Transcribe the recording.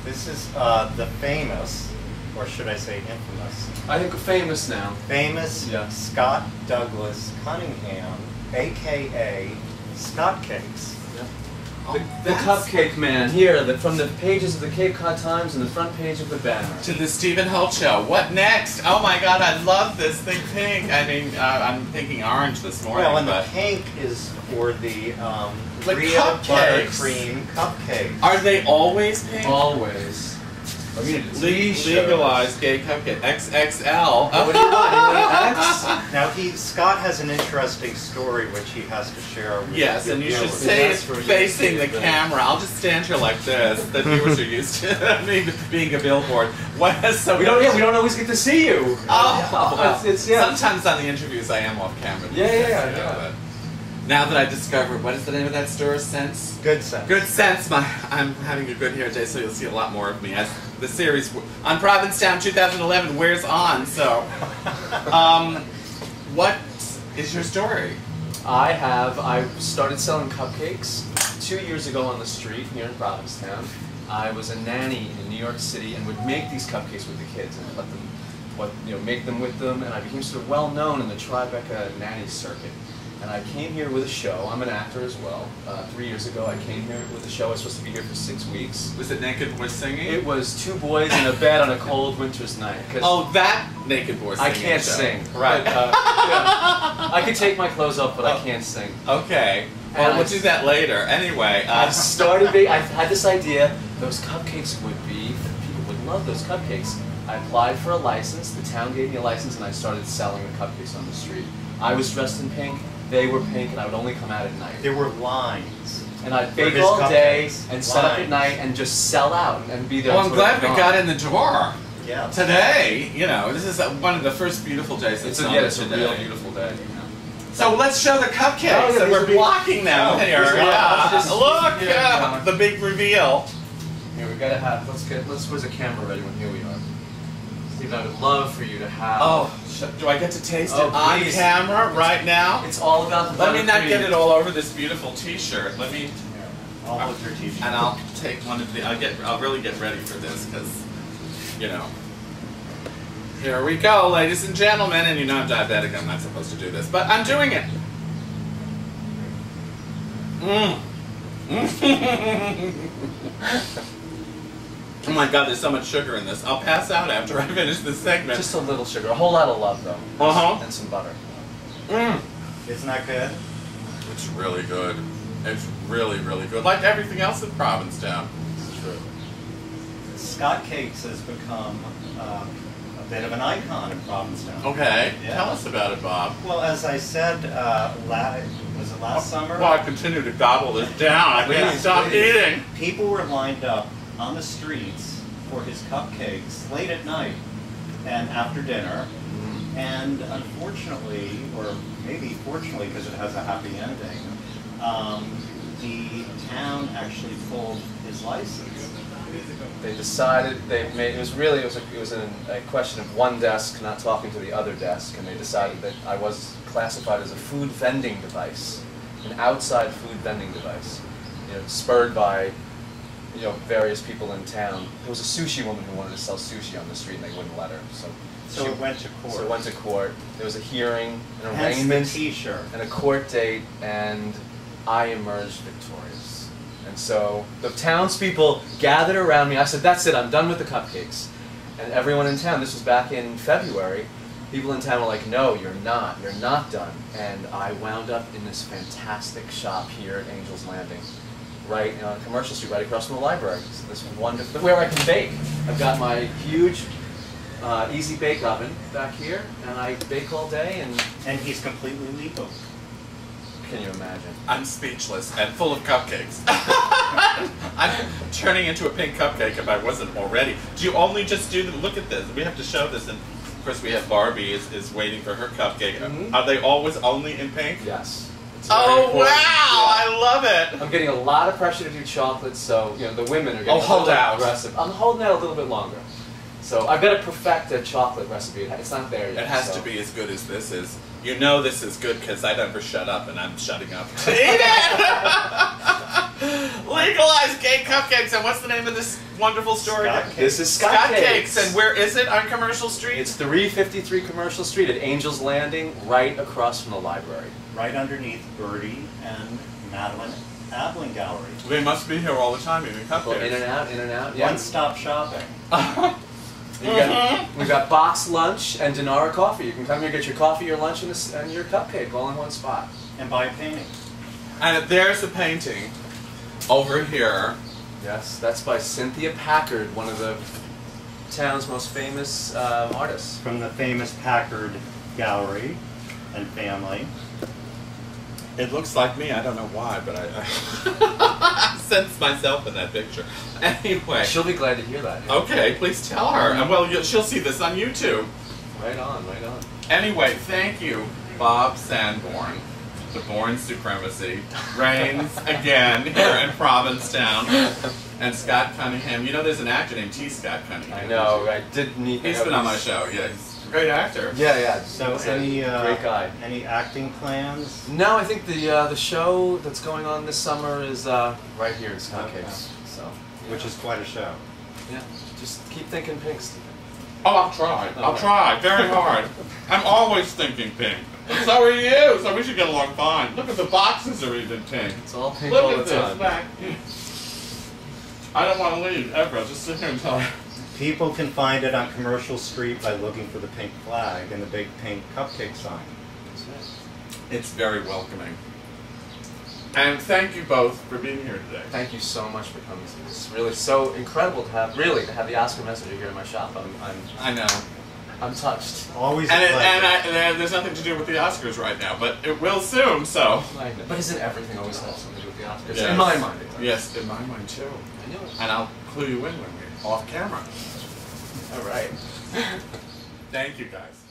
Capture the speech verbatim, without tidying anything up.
This is uh, the famous, or should I say infamous? I think famous now. Famous Yeah. Scott Douglas Cunningham, a k a. Scott Cakes. Yeah. Oh, The, the cupcake man here, the, from the pages of the Cape Cod Times and the front page of the Banner. To the Stephen Holt Show. What next? Oh my God, I love this thing pink. I mean, uh, I'm thinking orange this morning. Well, and but the pink is for the um, The real cupcakes. buttercream cupcakes. Are they always pink? Always. I mean, it's Le legalized gay cupcake. X X L. What do you want? You want X? Now, he Scott has an interesting story which he has to share with Yes, and you your should viewers. say That's it for you. facing the camera. I'll just stand here like this. The viewers are used to me being a billboard. What is so? We don't. Yeah, we don't always get to see you. Oh, it's, it's yeah. Sometimes on the interviews I am off camera. Yeah, yeah, yeah, You know, yeah. but now that I discovered, what is the name of that store? Sense. Good sense. Good sense. My, I'm having a good hair day, so you'll see a lot more of me as the series on Provincetown two thousand eleven wears on. So, um, what is your story? I have. I started selling cupcakes two years ago on the street here in Provincetown. I was a nanny in New York City and would make these cupcakes with the kids and let them, what you know, make them with them. And I became sort of well known in the Tribeca nanny circuit. And I came here with a show. I'm an actor as well. Uh, three years ago, I came here with a show. I was supposed to be here for six weeks. Was it Naked Boy Singing? It was two boys in a bed on a cold winter's night. 'Cause Oh, that Naked Boy Singing I can't show. sing. Right. But, uh, yeah. I can take my clothes off, but I Oh. can't sing. Okay. And Well, I- we'll do that later. Anyway. I Uh, started. ba- I had this idea. Those cupcakes would be. People would love those cupcakes. I applied for a license. The town gave me a license, and I started selling the cupcakes on the street. I was dressed in pink. They were pink, and I would only come out at night. There were lines. And I'd For bake his all day cupcakes. and set up at Lines. night and just sell out and be there. well, I'm until glad they're we gone. got in the door. Yeah. Today, you know, this is uh, one of the first beautiful days It's that's a, on yeah, it's a today. real beautiful day. So let's show the cupcakes Oh, yeah, that these we're are big- blocking now Oh, here. these are- Yeah. just- Look, yeah, yeah, yeah. the big reveal. Here, we gotta have. Let's get. Let's. Where's the camera ready? When here we are. Stephen, I would love for you to have. Oh, sh do I get to taste Oh, it on please. camera right now? It's all about the Let me not buttercream. get it all over this beautiful T-shirt. Let me, I'll hold your T-shirt. and I'll take one of the. I'll get. I'll really get ready for this because, you know. Here we go, ladies and gentlemen, and you know I'm diabetic. I'm not supposed to do this, but I'm doing it. Mmm. Oh my God, there's so much sugar in this. I'll pass out after I finish this segment. Just a little sugar, a whole lot of love though. Uh-huh. And some butter. Mmm. Isn't that good? It's really good. It's really, really good. Like everything else in Provincetown. It's true. Scott Cakes has become uh, a bit of an icon in Provincetown. Okay, Yeah. tell us about it, Bob. Well, as I said, uh, la was it last summer? Well, I continue to gobble this down. I can't Please, stop please. eating. People were lined up on the streets for his cupcakes late at night and after dinner. And unfortunately, or maybe fortunately because it has a happy ending, um, the town actually pulled his license. They decided they made it was really it was a, it was an, a question of one desk not talking to the other desk, and they decided that I was classified as a food vending device, an outside food vending device, you know, spurred by you know various people in town. There was a sushi woman who wanted to sell sushi on the street, and they wouldn't let her. So, So she, it went to court. So it went to court. There was a hearing, an Hence the arraignment, T-shirt. and a court date, and I emerged victorious. And so the townspeople gathered around me. I said, that's it, I'm done with the cupcakes. And everyone in town, this was back in February, people in town were like, no, you're not, you're not done. And I wound up in this fantastic shop here at Angel's Landing, right on Commercial Street, right across from the library. So this wonderful, where I can bake. I've got my huge uh, easy bake oven back here, and I bake all day, and And he's completely legal. can you imagine? I'm speechless and full of cupcakes. I'm turning into a pink cupcake if I wasn't already. Do you only just do the, look at this, we have to show this, and of course we have Barbie is, is waiting for her cupcake. Mhm. Are they always only in pink? Yes. It's very Oh important. wow, Yeah. I love it. I'm getting a lot of pressure to do chocolate, so you know the women are getting Oh, a hold little out. aggressive. I'm holding out a little bit longer. So I've got to perfect a chocolate recipe. It's not there yet. It has so. to be as good as this is. You know this is good because I never shut up and I'm shutting up to eat it. Legalize gay cupcakes, and what's the name of this wonderful store? Scott again? Cakes. This is Scott, Scott Cakes. Cakes, and where is it on Commercial Street? It's three fifty-three Commercial Street at Angel's Landing, right across from the library. Right underneath Bertie and Madeline Ablin Gallery. They must be here all the time eating cupcakes. Well, in and out, in and out. Yeah. One-stop shopping. You got, we've got box lunch and Denara coffee. You can come here, get your coffee, your lunch, and, this, and your cupcake all in one spot. And buy a painting. And there's a painting over here. Yes, that's by Cynthia Packard, one of the town's most famous um, artists. From the famous Packard Gallery and family. It looks like me. I don't know why, but I, I sense myself in that picture. Anyway. She'll be glad to hear that. Yeah. Okay, please tell her. And well, you, she'll see this on YouTube. Right on, right on. Anyway, thank you, Bob Sanborn. The Born Supremacy reigns again here in Provincetown. And Scott Cunningham. You know, there's an actor named T. Scott Cunningham. I know. I did meet. He's been on my show. Yeah, he's a great actor. Yeah, yeah. So He's any a uh, great guy. any acting plans? No, I think the uh, the show that's going on this summer is uh, right here in Scott Okay. Cakes. So, Which is quite a show. yeah, just keep thinking pink, Stephen. Oh, I'll try. I'll Okay. try very hard. I'm always thinking pink. And so are you, so we should get along fine. Look at the boxes are even pink. It's all pink Look all at the this time. back. I don't want to leave ever. I'll just sit here and tell you. People can find it on Commercial Street by looking for the pink flag and the big pink cupcake sign. It's very welcoming. And thank you both for being here today. Thank you so much for coming. It's really so incredible to have, really, to have the Oscar messenger here in my shop. I'm, I'm, I know. I'm touched. Always a And, it, pleasure. and, I, and there's nothing to do with the Oscars right now, but it will soon, so. I know. But isn't everything always have something to do with the Oscars? Yes. In my mind, it does. Yes, in my mind too. I know it. And I'll clue you in when we're off camera. All right. Thank you guys.